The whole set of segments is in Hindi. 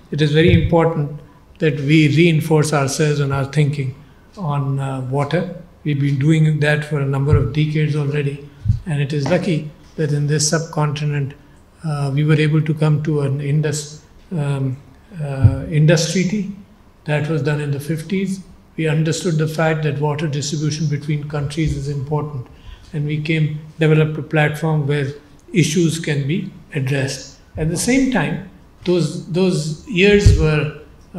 it is very important that we reinforce ourselves and our thinking on water. We've been doing that for a number of decades already, and it is lucky that in this subcontinent we were able to come to an Indus treaty that was done in the 50s. We understood the fact that water distribution between countries is important, and we developed a platform where issues can be addressed. At the same time, those years were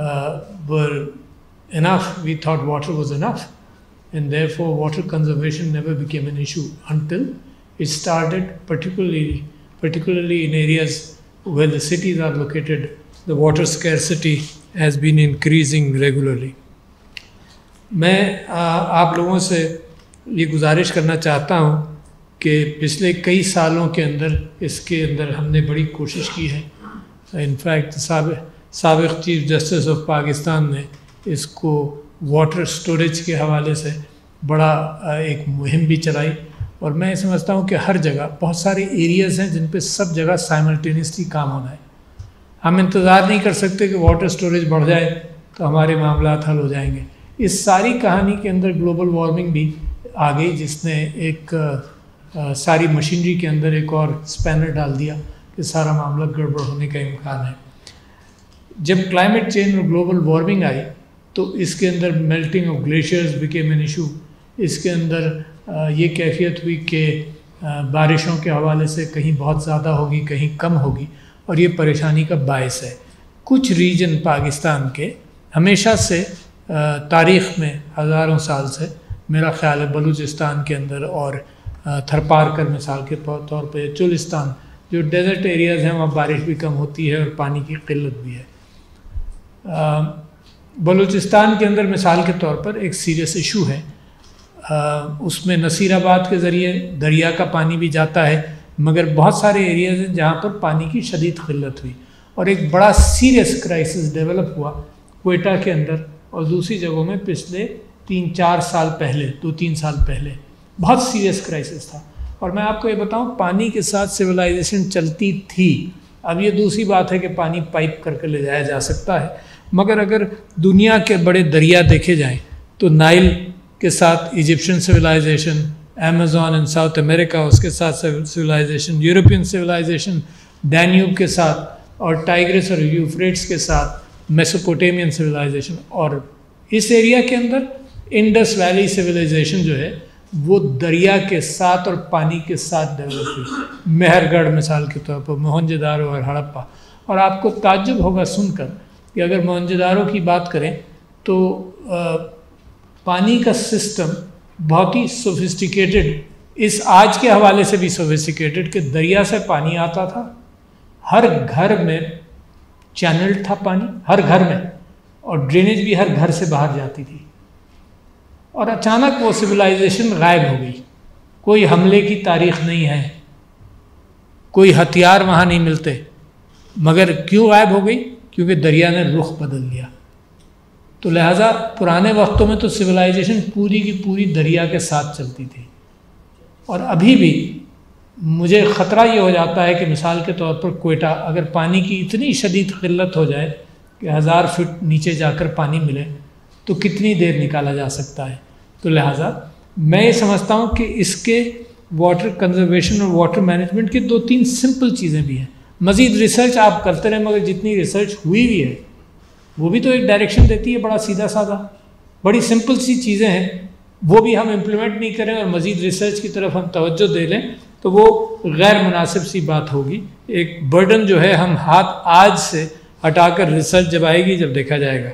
enough. We thought water was enough, and therefore water conservation never became an issue until it started, particularly in areas where the cities are located. The water scarcity has been increasing regularly. मैं आप लोगों से ये गुजारिश करना चाहता हूँ कि पिछले कई सालों के अंदर इसके अंदर हमने बड़ी कोशिश की है. इनफैक्ट साबिक़ चीफ जस्टिस ऑफ पाकिस्तान ने इसको वाटर स्टोरेज के हवाले से बड़ा एक मुहिम भी चलाई, और मैं समझता हूँ कि हर जगह बहुत सारे एरियाज़ हैं जिन पे सब जगह साइमल्टेनियसली काम होना है. हम इंतज़ार नहीं कर सकते कि वाटर स्टोरेज बढ़ जाए तो हमारे मामलात हल हो जाएंगे. इस सारी कहानी के अंदर ग्लोबल वार्मिंग भी आ गई, जिसने एक सारी मशीनरी के अंदर एक और स्पैनर डाल दिया कि सारा मामला गड़बड़ होने का इम्कान है. जब क्लाइमेट चेंज और ग्लोबल वार्मिंग आई तो इसके अंदर melting of glaciers became an issue. इसके अंदर ये कैफियत हुई कि बारिशों के हवाले से कहीं बहुत ज़्यादा होगी, कहीं कम होगी, और ये परेशानी का बायस है. कुछ रीजन पाकिस्तान के हमेशा से तारीख़ में हज़ारों साल से, मेरा ख़्याल है बलूचिस्तान के अंदर और थरपारकर मिसाल के तौर पे, चुलिस्तान जो डेजर्ट एरियाज़ हैं वहाँ बारिश भी कम होती है और पानी की किल्लत भी है. बलूचिस्तान के अंदर मिसाल के तौर पर एक सीरियस इशू है. उसमें नसीराबाद के ज़रिए दरिया का पानी भी जाता है, मगर बहुत सारे एरियाज़ हैं जहाँ पर पानी की शदीद किल्लत हुई, और एक बड़ा सीरियस क्राइसिस डेवलप हुआ क्वेटा के अंदर और दूसरी जगहों में पिछले 2-3 साल पहले बहुत सीरियस क्राइसिस था. और मैं आपको ये बताऊं, पानी के साथ सिविलाइजेशन चलती थी. अब ये दूसरी बात है कि पानी पाइप करके ले जाया जा सकता है, मगर अगर दुनिया के बड़े दरिया देखे जाएं तो नाइल के साथ Egyptian civilization, Amazon in South America उसके साथ सिविलाइजेशन, यूरोपियन सिविलाइजेशन डैन्यूब के साथ, और टाइग्रिस और यूफ्रेट्स के साथ मेसोपोटामियन सिविलाइजेशन, और इस एरिया के अंदर इंडस वैली सिविलाइजेशन जो है वो दरिया के साथ और पानी के साथ डेवलप हुई. मेहरगढ़ मिसाल के तौर पर, मोहनजोदारो और हड़प्पा. और आपको ताज्जुब होगा सुनकर कि अगर मोहनजोदारो की बात करें तो पानी का सिस्टम बहुत ही सोफिस्टिकेटेड, इस आज के हवाले से भी सोफिस्टिकेटेड, कि दरिया से पानी आता था, हर घर में चैनल था पानी, हर घर में, और ड्रेनेज भी हर घर से बाहर जाती थी. और अचानक वो सिविलाइजेशन गायब हो गई. कोई हमले की तारीख नहीं है, कोई हथियार वहाँ नहीं मिलते, मगर क्यों गायब हो गई? क्योंकि दरिया ने रुख बदल लिया. तो लिहाजा पुराने वक्तों में तो सिविलाइजेशन पूरी की पूरी दरिया के साथ चलती थी. और अभी भी मुझे ख़तरा ये हो जाता है कि मिसाल के तौर पर क्वेटा, अगर पानी की इतनी शदीद किल्लत हो जाए कि 1000 फीट नीचे जाकर पानी मिले तो कितनी देर निकाला जा सकता है. तो लिहाजा मैं ये समझता हूँ कि इसके वाटर कंजर्वेशन और वाटर मैनेजमेंट की 2-3 सिंपल चीज़ें भी हैं. मज़ीद रिसर्च आप करते रहें, मगर जितनी रिसर्च हुई भी है वो भी तो एक डायरेक्शन देती है, बड़ा सीधा साधा, बड़ी सिंपल सी चीज़ें हैं, वो भी हम इम्प्लीमेंट नहीं करें और मज़ीद रिसर्च की तरफ हम तवज्जो दे लें तो वो गैर मुनासिब सी बात होगी. एक बर्डन जो है हम हाथ आज से हटाकर रिसर्च जब आएगी, जब देखा जाएगा.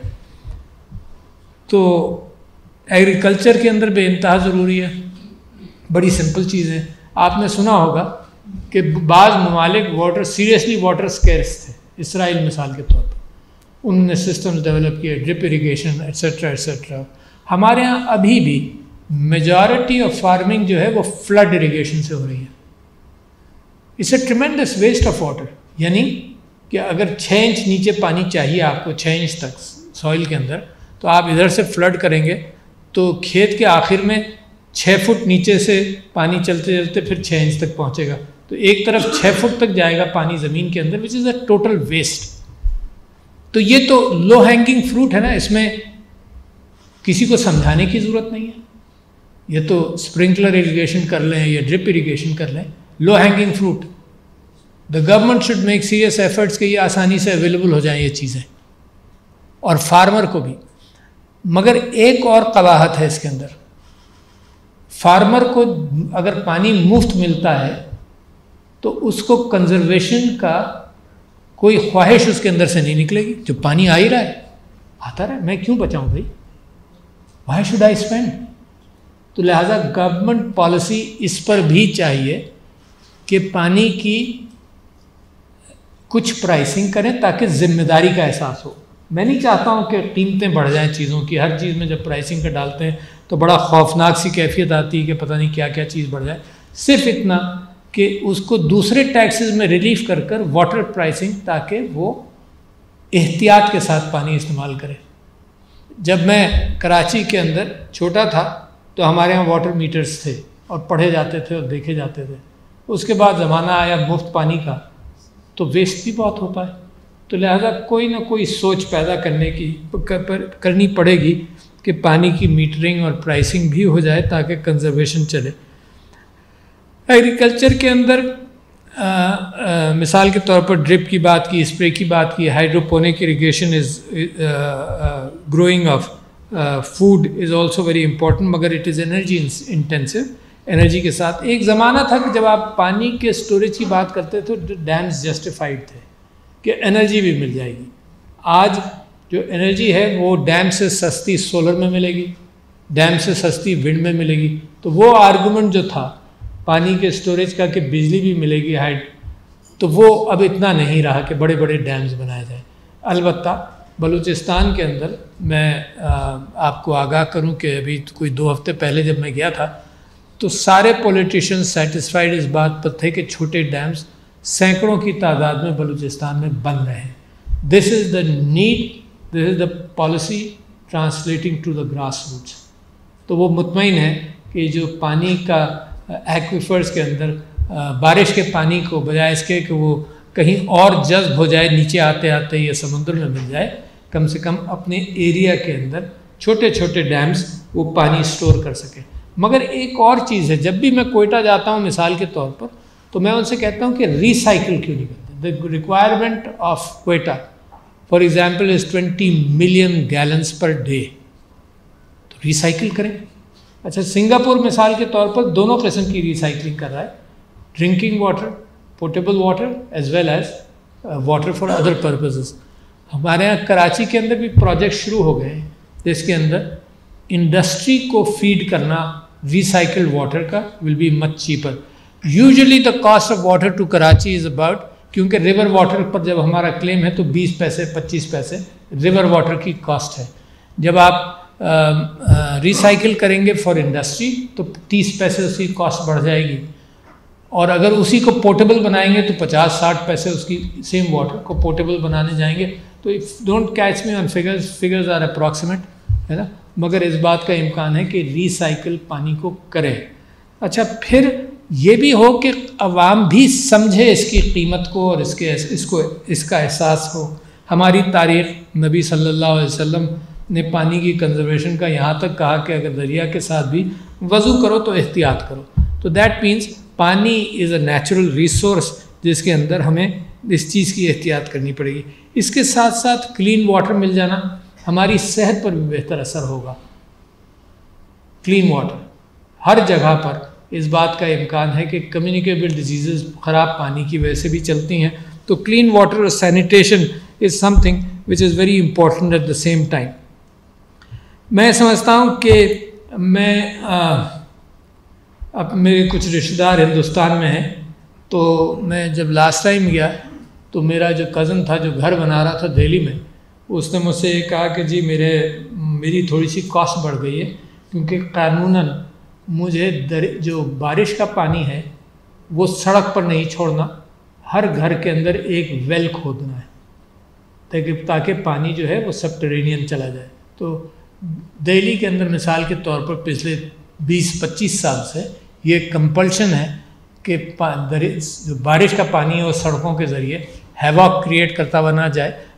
तो एग्रीकल्चर के अंदर बेइंतहा ज़रूरी है. बड़ी सिंपल चीज़ है. आपने सुना होगा कि बाज़ ममालिक सीरियसली वाटर स्कैर्स थे. इसराइल मिसाल के तौर पर, उन्होंने सिस्टम्स डेवलप किए, ड्रिप इरिगेशन एट्सेट्रा एट्सेट्रा. हमारे यहाँ अभी भी मेजॉरिटी ऑफ फार्मिंग जो है वो फ्लड इरिगेशन से हो रही है. It's a tremendous waste of water. यानी कि अगर 6 इंच नीचे पानी चाहिए आपको, 6 इंच तक सॉइल के अंदर, तो आप इधर से फ्लड करेंगे तो खेत के आखिर में 6 फुट नीचे से पानी चलते चलते फिर 6 इंच तक पहुंचेगा. तो एक तरफ 6 फुट तक जाएगा पानी ज़मीन के अंदर, which is a total waste. तो ये तो लो हैंगिंग फ्रूट है ना, इसमें किसी को समझाने की ज़रूरत नहीं है। ये तो स्प्रिंकलर इरिगेशन कर लें या ड्रिप इरिगेशन कर लें, low hanging fruit. The government should make serious efforts कि ये आसानी से अवेलेबल हो जाएं ये चीज़ें, और फार्मर को भी। मगर एक और कबाहत है इसके अंदर, फार्मर को अगर पानी मुफ्त मिलता है तो उसको कंजर्वेशन का कोई ख्वाहिश उसके अंदर से नहीं निकलेगी। जो पानी आ ही रहा है, आता रहा है, मैं क्यों बचाऊं भाई, व्हाई शुड आई स्पेंड। तो लिहाजा गवर्नमेंट पॉलिसी इस पर भी चाहिए कि पानी की कुछ प्राइसिंग करें ताकि जिम्मेदारी का एहसास हो। मैं नहीं चाहता हूं कि कीमतें बढ़ जाएं चीज़ों की, हर चीज़ में जब प्राइसिंग का डालते हैं तो बड़ा खौफनाक सी कैफियत आती है कि पता नहीं क्या क्या चीज़ बढ़ जाए। सिर्फ इतना कि उसको दूसरे टैक्सेस में रिलीफ कर कर वाटर प्राइसिंग, ताकि वो एहतियात के साथ पानी इस्तेमाल करे। जब मैं कराची के अंदर छोटा था तो हमारे यहाँ वाटर मीटर्स थे और पढ़े जाते थे और देखे जाते थे। उसके बाद ज़माना आया मुफ्त पानी का, तो वेस्ट भी बहुत होता है। तो लिहाजा कोई ना कोई सोच पैदा करनी पड़ेगी कि पानी की मीटरिंग और प्राइसिंग भी हो जाए ताकि कंजर्वेशन चले। एग्रीकल्चर के अंदर मिसाल के तौर पर ड्रिप की बात की, स्प्रे की बात की, hydroponic irrigation is growing of food is also very important, मगर it is energy intensive. Energy के साथ एक ज़माना था कि जब आप पानी के स्टोरेज की बात करते थे तो डैम्स जस्टिफाइड थे कि एनर्जी भी मिल जाएगी। आज जो एनर्जी है वो डैम से सस्ती सोलर में मिलेगी, डैम से सस्ती विंड में मिलेगी। तो वो आर्गूमेंट जो था पानी के स्टोरेज का कि बिजली भी मिलेगी हाइड, तो वो अब इतना नहीं रहा कि बड़े बड़े डैम्स बनाए जाए। अलबत्ता बलूचिस्तान के अंदर मैं आपको आगाह करूं कि अभी कोई 2 हफ्ते पहले जब मैं गया था तो सारे पॉलिटिशियंस सेटिस्फाइड इस बात पर थे कि छोटे डैम्स सैकड़ों की तादाद में बलूचिस्तान में बन रहे हैं। This is the need, this is the policy translating to the grass roots. तो वो मुतमईन है कि जो पानी का एक्विफर्स के अंदर बारिश के पानी को बजाय इसके कि वो कहीं और जज्ब हो जाए नीचे आते आते या समुद्र में मिल जाए, कम से कम अपने एरिया के अंदर छोटे छोटे डैम्स वो पानी स्टोर कर सके। मगर एक और चीज़ है, जब भी मैं कोयटा जाता हूँ मिसाल के तौर पर, तो मैं उनसे कहता हूँ कि रिसाइकिल क्यों नहीं करते। The requirement of Quetta for example is 20 million gallons per day, तो रिसाइकिल करें। अच्छा, सिंगापुर मिसाल के तौर पर दोनों किस्म की रिसाइकलिंग कर रहा है, drinking water, portable water as well as water for other purposes. हमारे यहाँ कराची के अंदर भी प्रोजेक्ट शुरू हो गए हैं जिसके अंदर इंडस्ट्री को फीड करना रिसाइकल्ड वाटर का will be much cheaper. Usually the cost of water to Karachi is about, क्योंकि रिवर वाटर पर जब हमारा क्लेम है तो 20 पैसे 25 पैसे रिवर वाटर की कॉस्ट है। जब आप रिसाइकिल करेंगे फॉर इंडस्ट्री तो 30 पैसे उसकी कॉस्ट बढ़ जाएगी, और अगर उसी को पोर्टेबल बनाएंगे तो 50-60 पैसे उसकी सेम वाटर को पोर्टेबल बनाने जाएंगे। तो if don't catch me on figures are approximate, है ना, मगर इस बात का इम्कान है कि रिसाइकिल पानी को करें। अच्छा, फिर ये भी हो कि अवाम भी समझे इसकी कीमत को और इसका एहसास हो। हमारी तारीख़, नबी सल्लल्लाहु अलैहि वसल्लम ने पानी की कंजर्वेशन का यहाँ तक कहा कि अगर दरिया के साथ भी वज़ू करो तो एहतियात करो। तो दैट मीन्स पानी इज़ अ नेचुरल रिसोर्स जिसके अंदर हमें इस चीज़ की एहतियात करनी पड़ेगी। इसके साथ साथ क्लीन वाटर मिल जाना हमारी सेहत पर भी बेहतर असर होगा। क्लीन वाटर हर जगह पर इस बात का इम्कान है कि कम्युनिकेबल डिजीज़ ख़राब पानी की वजह से भी चलती हैं। तो क्लीन वाटर और sanitation is something which is very important at the same time. मैं समझता हूँ कि अब मेरे कुछ रिश्तेदार हिंदुस्तान में हैं, तो मैं जब लास्ट टाइम गया तो मेरा जो कज़न था जो घर बना रहा था दिल्ली में, उसने मुझसे कहा कि जी मेरी थोड़ी सी कॉस्ट बढ़ गई है, क्योंकि कानूनन मुझे जो बारिश का पानी है वो सड़क पर नहीं छोड़ना, हर घर के अंदर एक वेल खोदना है ताकि पानी जो है वो सबटरेनियन चला जाए। तो दिल्ली के अंदर मिसाल के तौर पर पिछले 20-25 साल से ये कंपल्शन है कि जो बारिश का पानी है वो सड़कों के ज़रिए हैवॉक क्रिएट करता हुआ ना जाए,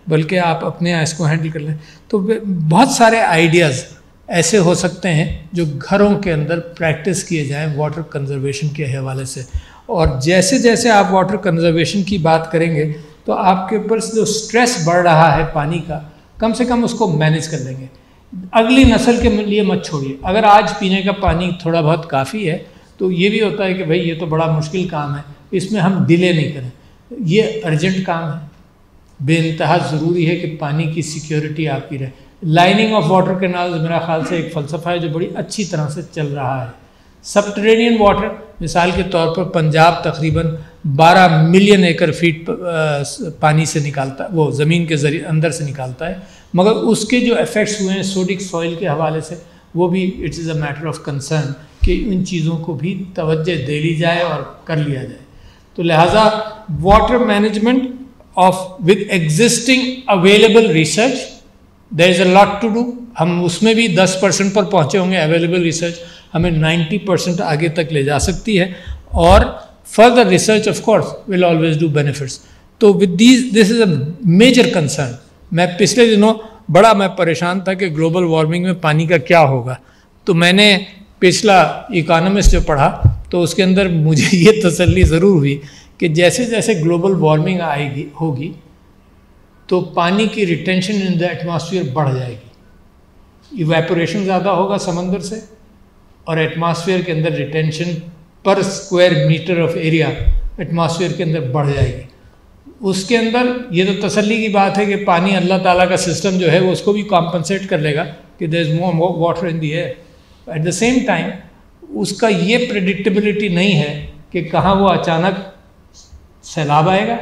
बल्कि आप अपने यहाँ इसको हैंडल कर लें। तो बहुत सारे आइडियाज़ ऐसे हो सकते हैं जो घरों के अंदर प्रैक्टिस किए जाएं वाटर कंजर्वेशन के हवाले से। और जैसे जैसे आप वाटर कंजर्वेशन की बात करेंगे तो आपके ऊपर जो स्ट्रेस बढ़ रहा है पानी का, कम से कम उसको मैनेज कर लेंगे। अगली नस्ल के लिए मत छोड़िए। अगर आज पीने का पानी थोड़ा बहुत काफ़ी है तो ये भी होता है कि भाई ये तो बड़ा मुश्किल काम है, इसमें हम डिले नहीं करें। ये अर्जेंट काम है, बेइंतहा ज़रूरी है कि पानी की सिक्योरिटी आपकी रहे। लाइनिंग ऑफ वाटर कैनाल्स मेरा ख्याल से एक फ़लसफ़ा है जो बड़ी अच्छी तरह से चल रहा है। सबटरेनियन वाटर, मिसाल के तौर पर पंजाब तकरीबन 12 मिलियन एकड़ फीट पानी से निकालता है, वो ज़मीन के जरिए अंदर से निकालता है, मगर उसके जो इफ़ेक्ट्स हुए हैं सोडिक सॉइल के हवाले से, वो भी it's is a matter of concern कि इन चीज़ों को भी तवज्जो दे ली जाए और कर लिया जाए। तो लिहाजा water management of with existing available research, there is a lot to do. हम उसमें भी 10% पर पहुँचे होंगे। अवेलेबल रिसर्च हमें 90% आगे तक ले जा सकती है, और further research of course will always do benefits. तो with this is a major concern. मैं पिछले दिनों मैं परेशान था कि ग्लोबल वार्मिंग में पानी का क्या होगा। तो मैंने पिछला इकोनॉमिस्ट जो पढ़ा तो उसके अंदर मुझे ये तसल्ली ज़रूर हुई कि जैसे जैसे ग्लोबल वार्मिंग होगी तो पानी की रिटेंशन इन द एटमॉस्फेयर बढ़ जाएगी। इवेपोरेशन ज़्यादा होगा समंदर से, और एटमॉस्फेयर के अंदर रिटेंशन पर square metre of area atmosphere के अंदर बढ़ जाएगी। उसके अंदर ये तो तसल्ली की बात है कि पानी अल्लाह ताला का सिस्टम जो है वो उसको भी कॉम्पनसेट कर लेगा कि there is more water in the air. At the same time उसका ये प्रेडिक्टेबिलिटी नहीं है कि कहाँ वो अचानक सैलाब आएगा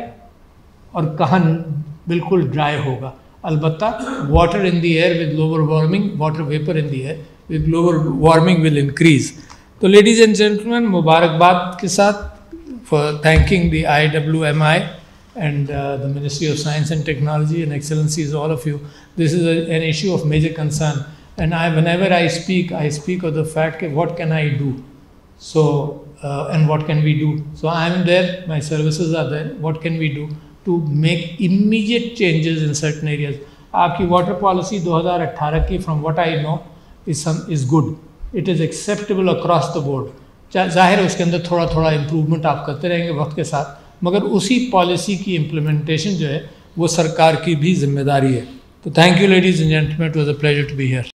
और कहाँ बिल्कुल ड्राई होगा। अलबत्ता water in the air with global warming, water vapour in the air with global warming will increase. तो लेडीज एंड जेंटलमैन, मुबारकबाद के साथ for thanking the IWMI and the Ministry of Science and Technology and Excellencies, all of you. This is an issue of major concern, and whenever I speak of the fact that what can I do, so and what can we do. So I am there, my services are there. What can we do to make immediate changes in certain areas? आपकी water policy 2018 की, from what I know, is good. It is acceptable across the board. जाहिर है उसके अंदर थोड़ा थोड़ा इम्प्रूवमेंट आप करते रहेंगे वक्त के साथ, मगर उसी पॉलिसी की इम्प्लीमेंटेशन जो है वो सरकार की भी जिम्मेदारी है। तो thank you ladies and gentleman, it was a pleasure to be here.